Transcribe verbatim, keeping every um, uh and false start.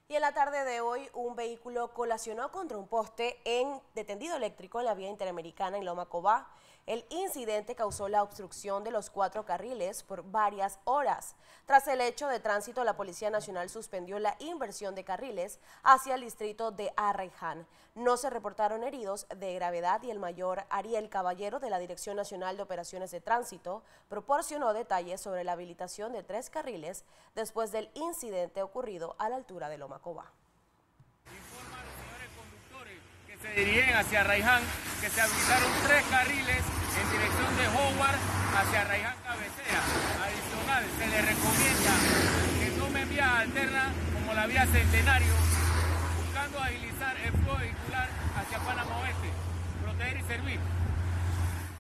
Y en la tarde de hoy, un vehículo colisionó contra un poste en de tendido eléctrico en la vía interamericana en Loma Cobá. El incidente causó la obstrucción de los cuatro carriles por varias horas. Tras el hecho de tránsito, la Policía Nacional suspendió la inversión de carriles hacia el distrito de Arraiján. No se reportaron heridos de gravedad y el mayor Ariel Caballero de la Dirección Nacional de Operaciones de Tránsito proporcionó detalles sobre la habilitación de tres carriles después del incidente ocurrido a la altura de Loma Cobá. Informa a los señores conductores que se dirigen hacia Arraiján que se habilitaron tres carriles en dirección de Howard hacia Arraiján Cabecera. Adicional, se les recomienda que tomen vías alternas como la vía Centenario, buscando agilizar el flujo vehicular hacia Panamá Oeste, proteger y servir.